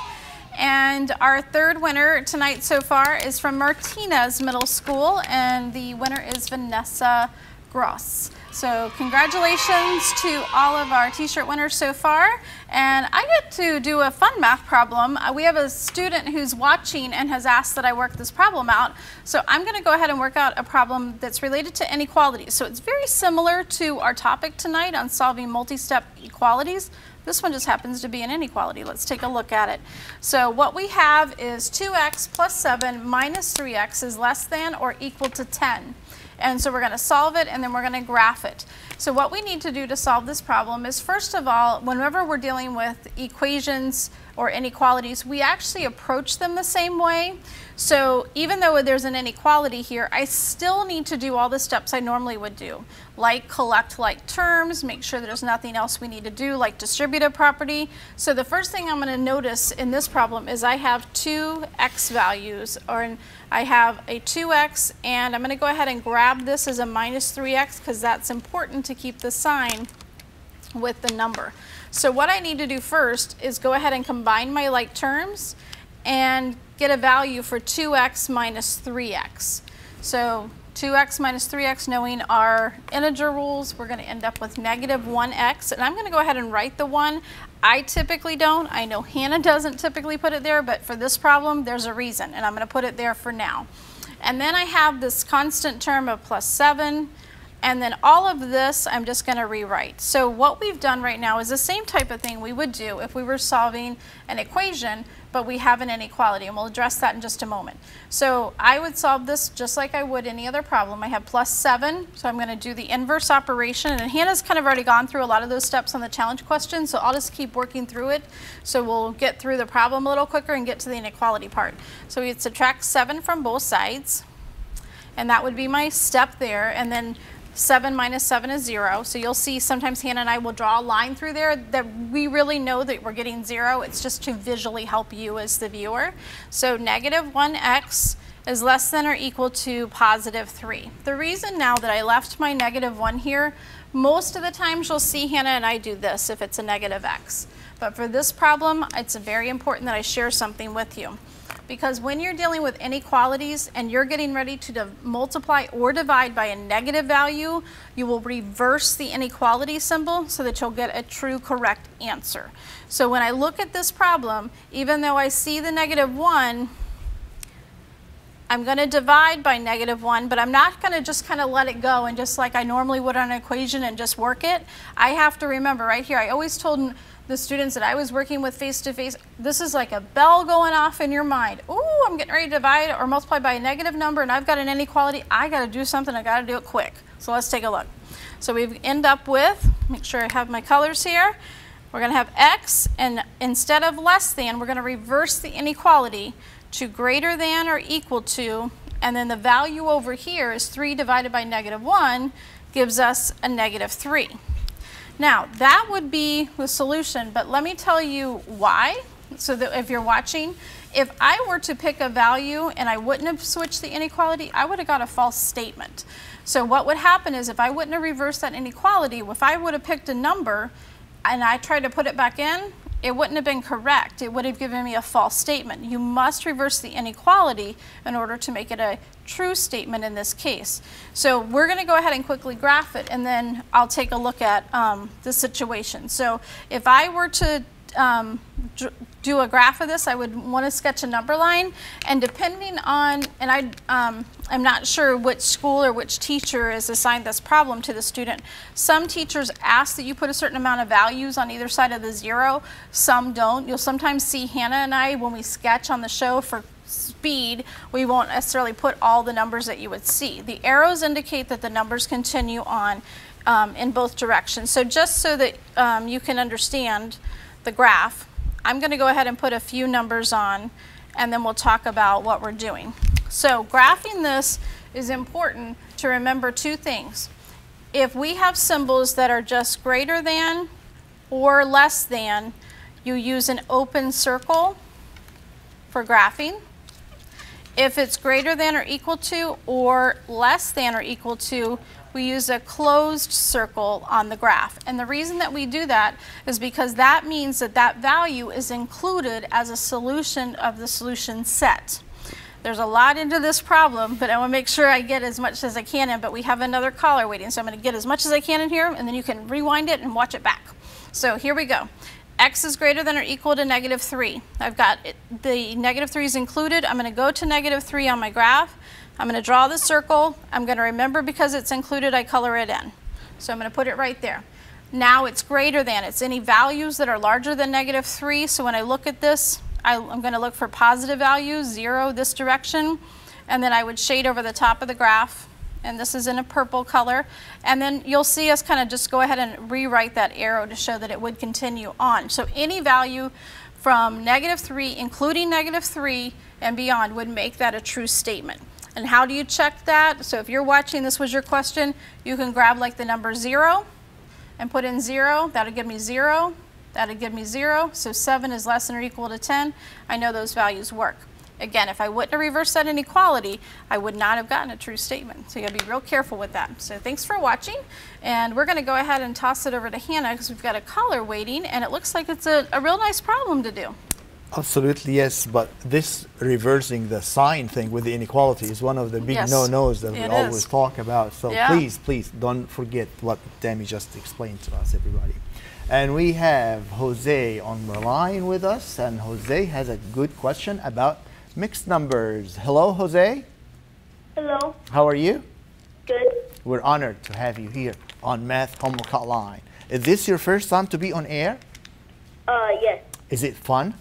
And our third winner tonight so far is from Martinez Middle School, and the winner is Vanessa Gross. So congratulations to all of our t-shirt winners so far. And I get to do a fun math problem. Uh, we have a student who's watching and has asked that I work this problem out. So I'm going to go ahead and work out a problem that's related to inequalities. So it's very similar to our topic tonight on solving multi-step equalities. This one just happens to be an inequality. Let's take a look at it. So what we have is two x plus seven minus three x is less than or equal to ten. And so we're going to solve it, and then we're going to graph it. So what we need to do to solve this problem is, first of all, whenever we're dealing with equations or inequalities, we actually approach them the same way. So even though there's an inequality here, I still need to do all the steps I normally would do, like collect like terms, make sure there's nothing else we need to do, like distributive property. So the first thing I'm going to notice in this problem is I have two x values, or I have a two x, and I'm going to go ahead and grab this as a minus three x because that's important to keep the sign with the number. So what I need to do first is go ahead and combine my like terms and get a value for two x minus three x. So two x minus three x, knowing our integer rules, we're going to end up with negative one x. And I'm going to go ahead and write the one. I typically don't. I know Hannah doesn't typically put it there, but for this problem, there's a reason, and I'm going to put it there for now. And then I have this constant term of plus seven. And then all of this, I'm just going to rewrite. So what we've done right now is the same type of thing we would do if we were solving an equation, but we have an inequality, and we'll address that in just a moment. So I would solve this just like I would any other problem. I have plus seven, so I'm going to do the inverse operation. And Hannah's kind of already gone through a lot of those steps on the challenge question, so I'll just keep working through it. So we'll get through the problem a little quicker and get to the inequality part. So we'd subtract seven from both sides, and that would be my step there. And then seven minus seven is zero. So you'll see sometimes Hannah and I will draw a line through there that we really know that we're getting zero. It's just to visually help you as the viewer. So negative one x is less than or equal to positive three. The reason now that I left my negative one here, most of the times you'll see Hannah and I do this if it's a negative x. But for this problem, it's very important that I share something with you. Because when you're dealing with inequalities and you're getting ready to multiply or divide by a negative value, you will reverse the inequality symbol so that you'll get a true correct answer. So when I look at this problem, even though I see the negative one, I'm going to divide by negative one, but I'm not going to just kind of let it go and just like I normally would on an equation and just work it. I have to remember right here, I always told the students that I was working with face-to-face, this is like a bell going off in your mind. Ooh, I'm getting ready to divide or multiply by a negative number, and I've got an inequality. I got to do something. I got to do it quick. So let's take a look. So we end up with, make sure I have my colors here. We're going to have x, and instead of less than, we're going to reverse the inequality to greater than or equal to, and then the value over here is three divided by negative one gives us a negative three. Now, that would be the solution, but let me tell you why, so that if you're watching, if I were to pick a value and I wouldn't have switched the inequality, I would have got a false statement. So what would happen is if I wouldn't have reversed that inequality, if I would have picked a number and I tried to put it back in, it wouldn't have been correct. It would have given me a false statement. You must reverse the inequality in order to make it a true statement in this case. So we're going to go ahead and quickly graph it, and then I'll take a look at um, the situation. So if I were to um, do a graph of this, I would want to sketch a number line, and depending on, and I, um, I'm not sure which school or which teacher is assigned this problem to the student. Some teachers ask that you put a certain amount of values on either side of the zero, some don't. You'll sometimes see Hannah and I, when we sketch on the show for speed, we won't necessarily put all the numbers that you would see. The arrows indicate that the numbers continue on um, in both directions. So just so that um, you can understand the graph, I'm going to go ahead and put a few numbers on, and then we'll talk about what we're doing. So graphing this is important to remember two things. If we have symbols that are just greater than or less than, you use an open circle for graphing. If it's greater than or equal to or less than or equal to, we use a closed circle on the graph. And the reason that we do that is because that means that that value is included as a solution of the solution set. There's a lot into this problem, but I want to make sure I get as much as I can in, but we have another caller waiting, so I'm going to get as much as I can in here, and then you can rewind it and watch it back. So here we go. X is greater than or equal to negative three. I've got it, the negative three is included. I'm going to go to negative three on my graph. I'm going to draw the circle. I'm going to remember because it's included, I color it in. So I'm going to put it right there. Now it's greater than. It's any values that are larger than negative three. So when I look at this, I, I'm going to look for positive values, zero this direction. And then I would shade over the top of the graph. And this is in a purple color. And then you'll see us kind of just go ahead and rewrite that arrow to show that it would continue on. So any value from negative three, including negative three and beyond, would make that a true statement. And how do you check that? So if you're watching, this was your question, you can grab like the number zero and put in zero. That'll give me zero. That'll give me zero. So seven is less than or equal to ten. I know those values work. Again, if I wouldn't have reversed that inequality, I would not have gotten a true statement. So you gotta be real careful with that. So thanks for watching. And we're gonna go ahead and toss it over to Hannah because we've got a caller waiting, and it looks like it's a, a real nice problem to do. Absolutely, yes. But this reversing the sign thing with the inequality is one of the big yes, no-nos that we is. always talk about. So yeah. please, please don't forget what Tammy just explained to us, everybody. And we have Jose on the line with us, and Jose has a good question about mixed numbers. Hello, Jose. Hello. How are you? Good. We're honored to have you here on Math Homework Hotline. Is this your first time to be on air? Uh, yes. Is it fun?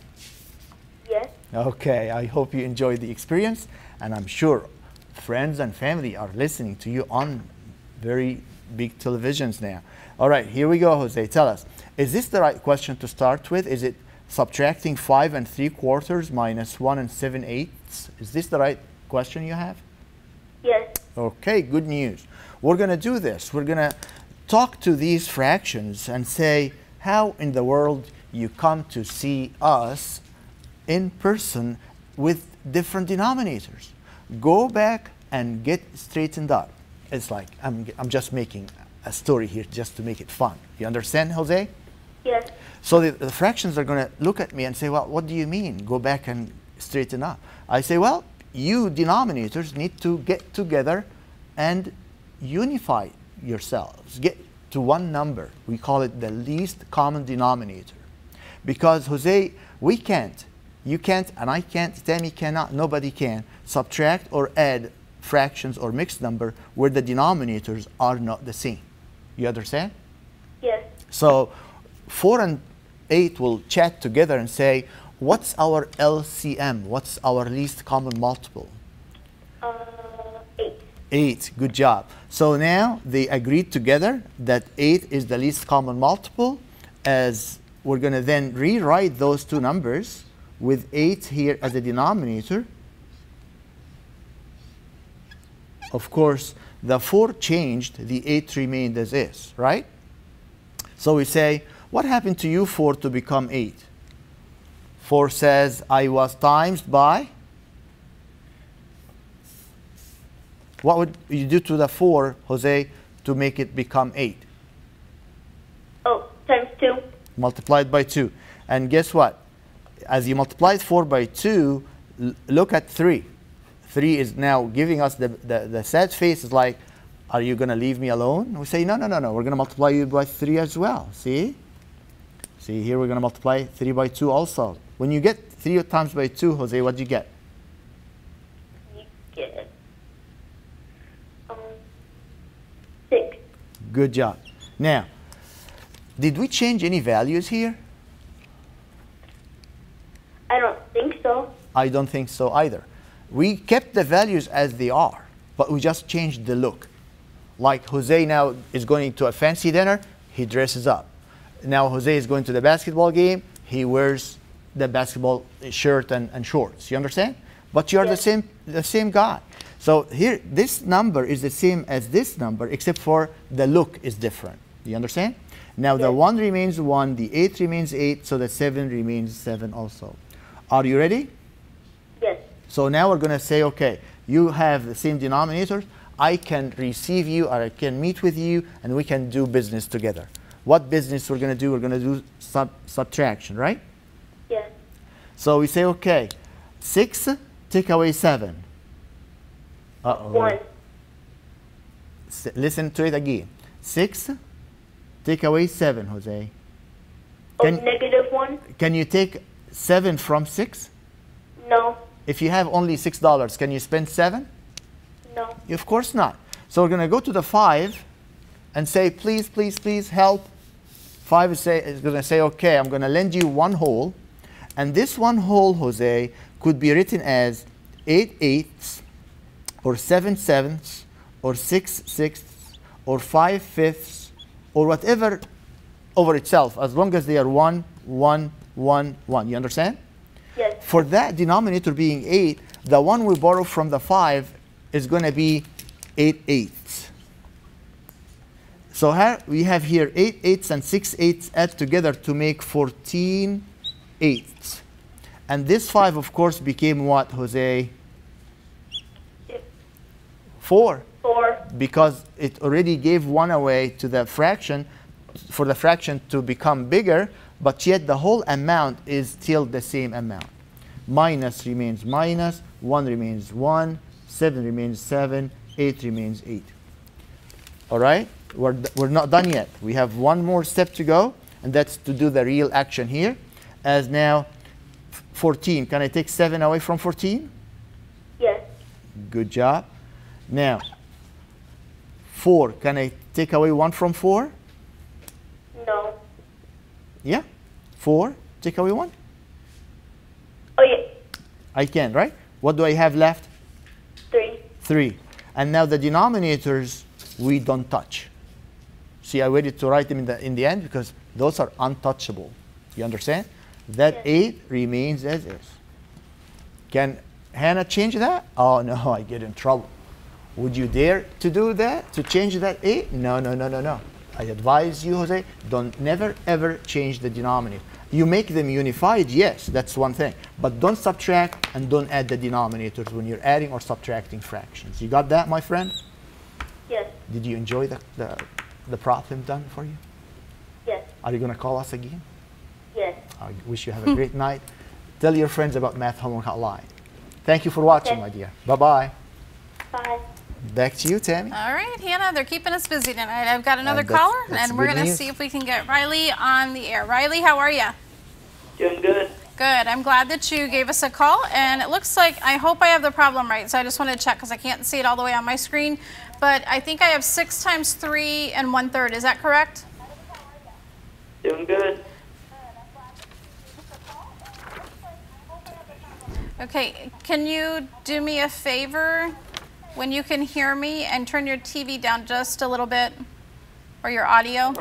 Yes. Okay, I hope you enjoyed the experience, and I'm sure friends and family are listening to you on very big televisions now. All right, here we go, Jose. Tell us, is this the right question to start with? Is it subtracting five and three quarters minus one and seven eighths? Is this the right question you have? Yes. Okay, good news. We're going to do this. We're going to talk to these fractions and say how in the world you come to see us in person with different denominators. Go back and get straightened up. It's like I'm, I'm just making a story here just to make it fun. You understand, Jose? Yes. So the, the fractions are going to look at me and say, well, what do you mean? Go back and straighten up. I say, well, you denominators need to get together and unify yourselves. Get to one number. We call it the least common denominator. Because, Jose, we can't, you can't, and I can't, Tammy cannot, nobody can subtract or add fractions or mixed number where the denominators are not the same. You understand? Yes. So four and eight will chat together and say, what's our L C M? What's our least common multiple? Uh, eight. Eight, good job. So now they agreed together that eight is the least common multiple, as we're going to then rewrite those two numbers with eight here as a denominator. Of course, the four changed, the eight remained as is, right? So we say, what happened to you four to become eight? four says, I was times by? What would you do to the four, Jose, to make it become eight? Oh, times two. Multiplied by two. And guess what? As you multiply four by two, look at three. three is now giving us the, the, the sad face is like, are you going to leave me alone? We say, no, no, no, no. We're going to multiply you by three as well. See? See, here we're going to multiply three by two also. When you get three times by two, Jose, what do you get? You get um, six. Good job. Now, did we change any values here? I don't think so. I don't think so either. We kept the values as they are, but we just changed the look. Like Jose now is going to a fancy dinner, he dresses up. Now Jose is going to the basketball game, he wears the basketball shirt and, and shorts. You understand? But you're yes. the same the same guy. So here, this number is the same as this number, except for the look is different. Do you understand? Now yes. the one remains one, the eight remains eight, so the seven remains seven also. Are you ready? Yes. So now we're going to say, okay, you have the same denominators. I can receive you, or I can meet with you, and we can do business together. What business we're going to do? We're going to do sub subtraction, right? Yes. So we say, okay, six, take away seven. Uh-oh. One. S listen to it again. Six, take away seven, Jose. Can, oh, negative one? Can you take seven from six? No. If you have only six dollars, can you spend seven? No. Of course not. So we're going to go to the five and say, please, please, please help. Five is, say, is going to say, okay, I'm going to lend you one whole. And this one whole, Jose, could be written as eight eighths, or seven sevenths, or six sixths, or five fifths, or whatever over itself, as long as they are one, one, one, one. You understand? Yes. For that denominator being eight, the one we borrow from the five is going to be eight eighths. So here we have here eight eighths and six eighths add together to make fourteen eighths. And this five, of course, became what, Jose? Four. Four. Because it already gave one away to the fraction, for the fraction to become bigger, but yet the whole amount is still the same amount. Minus remains minus, one remains one, seven remains seven, eight remains eight. All right? We're, we're not done yet. We have one more step to go, and that's to do the real action here. As now, fourteen. Can I take seven away from fourteen? Yes. Good job. Now, four. Can I take away one from four? No. Yeah? four. Take away one? Oh, yeah. I can, right? What do I have left? Three. three. And now the denominators, we don't touch. See, I waited to write them in the, in the end because those are untouchable. You understand? That yes. eight remains as is. Can Hannah change that? Oh, no, I get in trouble. Would you dare to do that, to change that eight? No, no, no, no, no. I advise you, Jose, don't never, ever change the denominator. You make them unified, yes, that's one thing. But don't subtract and don't add the denominators when you're adding or subtracting fractions. You got that, my friend? Yes. Did you enjoy the, the, the problem done for you? Yes. Are you going to call us again? Yes. I wish you have a great night. Tell your friends about Math Homework Hotline. Thank you for watching, okay. my dear. Bye-bye. Bye. Back to you, Tammy. All right, Hannah, they're keeping us busy tonight. I've got another uh, that's, caller, that's and we're going to see if we can get Riley on the air. Riley, how are you? Doing good. Good. I'm glad that you gave us a call, and it looks like, I hope I have the problem right, so I just want to check because I can't see it all the way on my screen, but I think I have six times three and one third. Is that correct? Doing good. Okay, can you do me a favor when you can hear me and turn your T V down just a little bit, or your audio?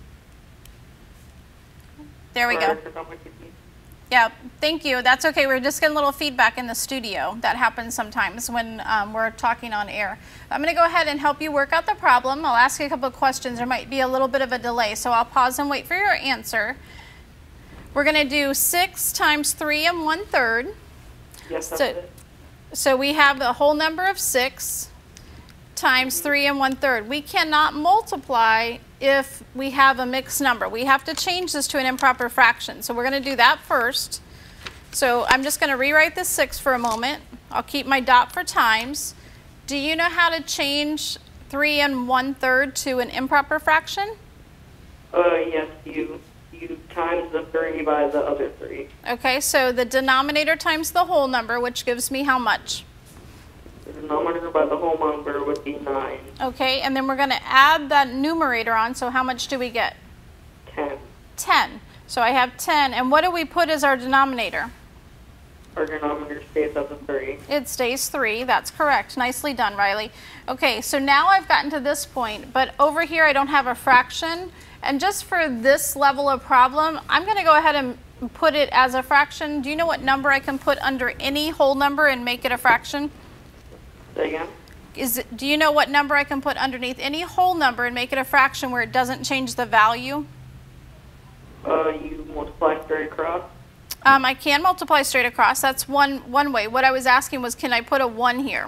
There we go. Yeah, thank you. That's okay. We're just getting a little feedback in the studio. That happens sometimes when um, we're talking on air. I'm going to go ahead and help you work out the problem. I'll ask you a couple of questions. There might be a little bit of a delay, so I'll pause and wait for your answer. We're going to do six times three and one third. Yes, that's so, it. so we have a whole number of six. times three and one third. We cannot multiply if we have a mixed number. We have to change this to an improper fraction. So we're going to do that first. So I'm just going to rewrite this six for a moment. I'll keep my dot for times. Do you know how to change three and one third to an improper fraction? Uh, yes, you, you times the three by the other three. Okay, so the denominator times the whole number, which gives me how much? The denominator by the whole number would be nine. Okay, and then we're going to add that numerator on, so how much do we get? ten. ten. So I have ten, and what do we put as our denominator? Our denominator stays at the three. It stays three, that's correct. Nicely done, Riley. Okay, so now I've gotten to this point, but over here I don't have a fraction, and just for this level of problem, I'm going to go ahead and put it as a fraction. Do you know what number I can put under any whole number and make it a fraction? Say again? Is it, do you know what number I can put underneath any whole number and make it a fraction where it doesn't change the value? Uh, you multiply straight across. Um, I can multiply straight across. That's one, one way. What I was asking was, can I put a one here?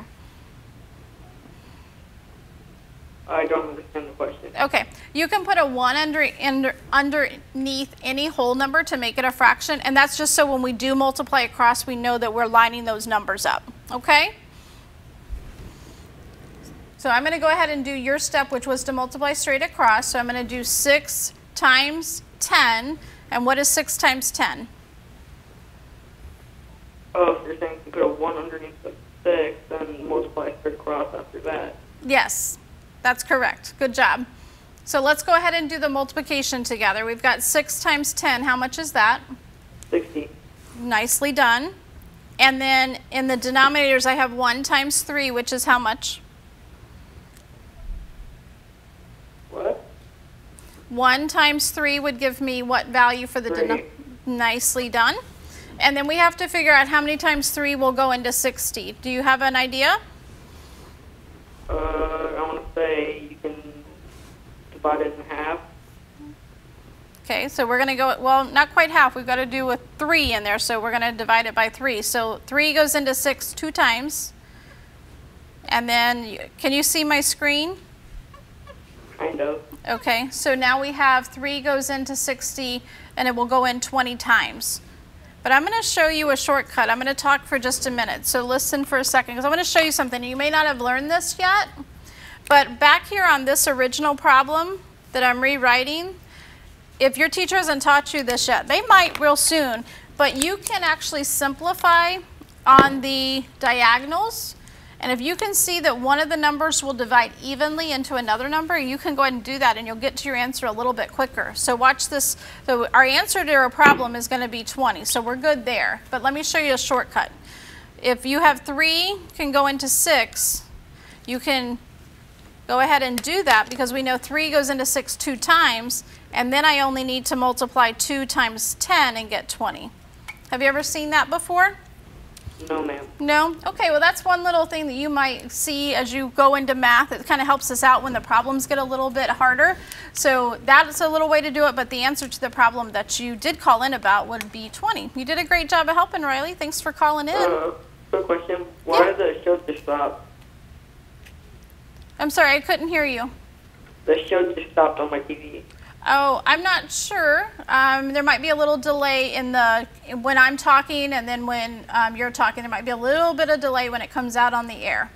I don't understand the question. Okay. You can put a one under, under, underneath any whole number to make it a fraction, and that's just so when we do multiply across, we know that we're lining those numbers up. Okay? So I'm going to go ahead and do your step, which was to multiply straight across. So I'm going to do six times ten. And what is six times ten? Oh, so you're saying you put a one underneath the six and multiply straight across after that. Yes, that's correct. Good job. So let's go ahead and do the multiplication together. We've got six times ten. How much is that? sixty. Nicely done. And then in the denominators, I have one times three, which is how much? What? one times three would give me what value for the denominator? Nicely done. And then we have to figure out how many times three will go into sixty. Do you have an idea? Uh, I want to say you can divide it in half. Okay, so we're going to go, well, not quite half. We've got to do a three in there, so we're going to divide it by three. So three goes into six two times. And then, can you see my screen? Kind of. Okay, so now we have three goes into sixty, and it will go in twenty times. But I'm going to show you a shortcut. I'm going to talk for just a minute, so listen for a second, because I'm going to show you something. You may not have learned this yet, but back here on this original problem that I'm rewriting, if your teacher hasn't taught you this yet, they might real soon, but you can actually simplify on the diagonals. And if you can see that one of the numbers will divide evenly into another number, you can go ahead and do that, and you'll get to your answer a little bit quicker. So watch this. So our answer to our problem is going to be twenty, so we're good there. But let me show you a shortcut. If you have three can go into six, you can go ahead and do that because we know three goes into six two times, and then I only need to multiply two times ten and get twenty. Have you ever seen that before? No, ma'am. No? Okay, well that's one little thing that you might see as you go into math. It kind of helps us out when the problems get a little bit harder. So that's a little way to do it, but the answer to the problem that you did call in about would be twenty. You did a great job of helping, Riley. Thanks for calling in. Uh, quick question. Why Yeah. did the show just stop? I'm sorry, I couldn't hear you. The show just stopped on my T V. Oh, I'm not sure. Um, there might be a little delay in the when I'm talking, and then when um, you're talking, there might be a little bit of delay when it comes out on the air.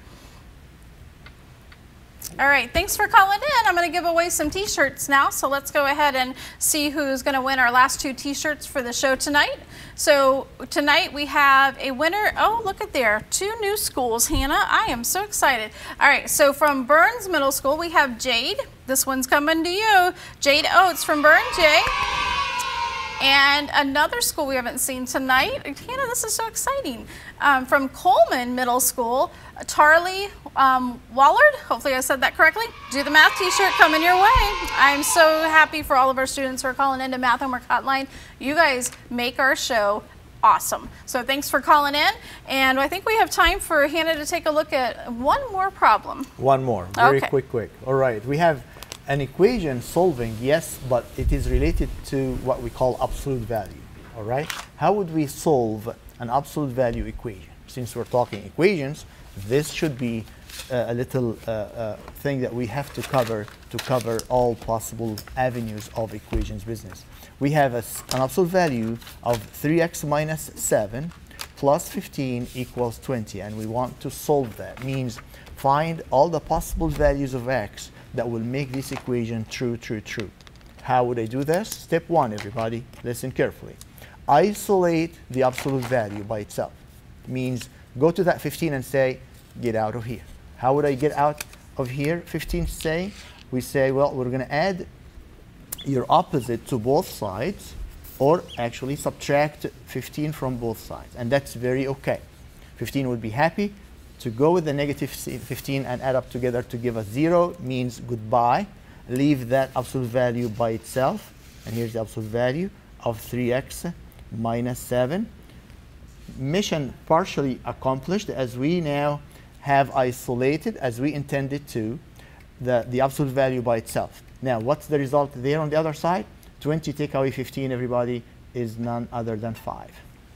All right, thanks for calling in. I'm going to give away some t-shirts now, so let's go ahead and see who's going to win our last two t-shirts for the show tonight. So tonight we have a winner. Oh, look at there. Two new schools, Hannah. I am so excited. All right, so from Burns Middle School, we have Jade. This one's coming to you. Jade Oates from Burns, Jay. And another school we haven't seen tonight. Hannah, this is so exciting. Um, from Coleman Middle School, Tarly um, Wallard. Hopefully I said that correctly. Do the Math t-shirt coming your way. I'm so happy for all of our students who are calling into Math Homework Hotline. You guys make our show awesome. So thanks for calling in. And I think we have time for Hannah to take a look at one more problem. One more. Very Okay. quick, quick. All right. We have an equation solving, yes, but it is related to what we call absolute value. All right. How would we solve an absolute value equation? Since we're talking equations, this should be uh, a little uh, uh, thing that we have to cover to cover all possible avenues of equations business. We have a, s- an absolute value of three x minus seven plus fifteen equals twenty, and we want to solve that. Means find all the possible values of x that will make this equation true, true, true. How would I do this? Step one, everybody, listen carefully. Isolate the absolute value by itself. Means go to that fifteen and say, get out of here. How would I get out of here? fifteen say, we say, well, we're going to add your opposite to both sides, or actually subtract fifteen from both sides. And that's very okay. fifteen would be happy to go with the negative fifteen and add up together to give us zero, means goodbye. Leave that absolute value by itself. And here's the absolute value of three x minus seven. Mission partially accomplished, as we now have isolated, as we intended to, the, the absolute value by itself. Now, what's the result there on the other side? twenty take away fifteen, everybody, is none other than five.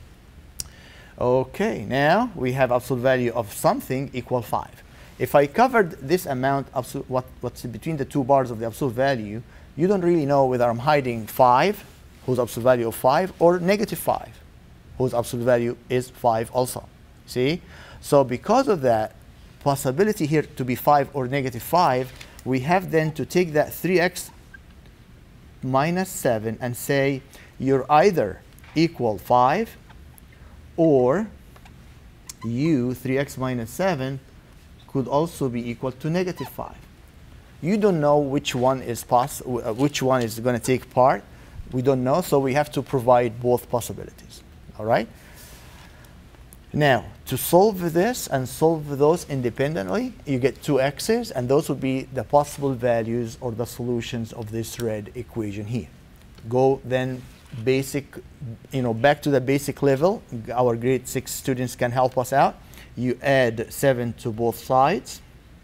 Okay, now we have absolute value of something equal five. If I covered this amount, absolute, what, what's between the two bars of the absolute value, you don't really know whether I'm hiding five, whose absolute value of five, or negative five, whose absolute value is five also. See? So because of that possibility here to be five or negative five, we have then to take that three x minus seven and say you're either equal five, or you, three x minus seven, could also be equal to negative five. You don't know which one is poss uh, which one is going to take part. We don't know, so we have to provide both possibilities. All right? Now, to solve this and solve those independently, you get two x's, and those would be the possible values or the solutions of this red equation here. Go then basic, you know, back to the basic level. Our grade six students can help us out. You add seven to both sides.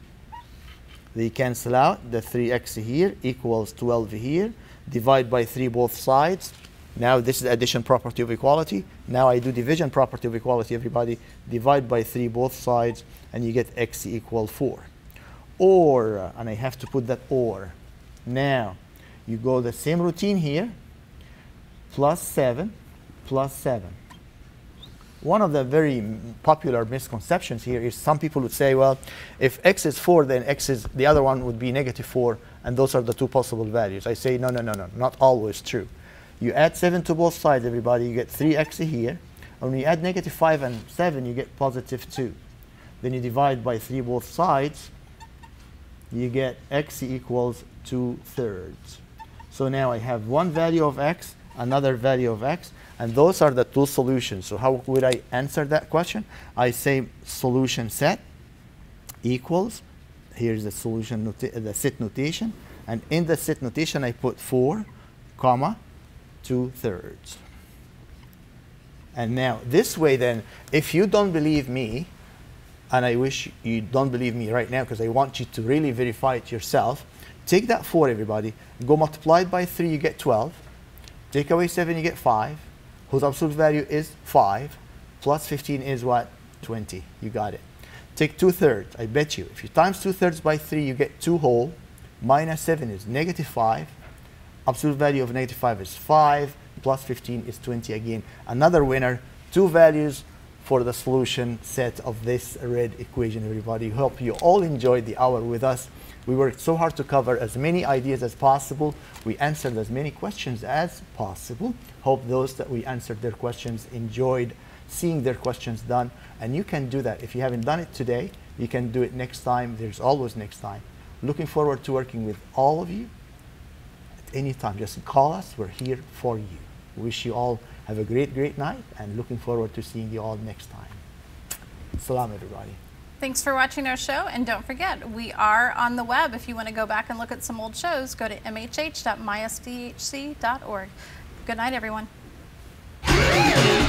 They cancel out. The three x here equals twelve here. Divide by three both sides. Now this is the addition property of equality. Now I do division property of equality, everybody. Divide by three both sides, and you get x equal four. Or, and I have to put that or. Now, you go the same routine here. Plus seven, plus seven. One of the very popular misconceptions here is some people would say, well, if x is four, then x is, the other one would be negative four, and those are the two possible values. I say, no, no, no, no, not always true. You add seven to both sides, everybody, you get three x here. And when you add negative five and seven, you get positive two. Then you divide by three both sides, you get x equals two thirds. So now I have one value of x, another value of x, and those are the two solutions. So how would I answer that question? I say solution set equals, here's the solution, the set notation, and in the set notation I put four, comma, two thirds. And now this way then, if you don't believe me, and I wish you don't believe me right now because I want you to really verify it yourself, take that four, everybody, go multiply it by three, you get twelve. Take away seven, you get five, whose absolute value is five, plus fifteen is what? twenty. You got it. Take two thirds. I bet you, if you times two thirds by three, you get two whole. Minus seven is negative five. Absolute value of negative five is five, plus fifteen is twenty again. Another winner. Two values for the solution set of this red equation, everybody. Hope you all enjoyed the hour with us. We worked so hard to cover as many ideas as possible. We answered as many questions as possible. Hope those that we answered their questions enjoyed seeing their questions done. And you can do that. If you haven't done it today, you can do it next time. There's always next time. Looking forward to working with all of you at any time. Just call us. We're here for you. Wish you all have a great, great night, and looking forward to seeing you all next time. Salam, everybody. Thanks for watching our show, and don't forget, we are on the web. If you want to go back and look at some old shows, go to m h h dot my s d h c dot org. Good night, everyone.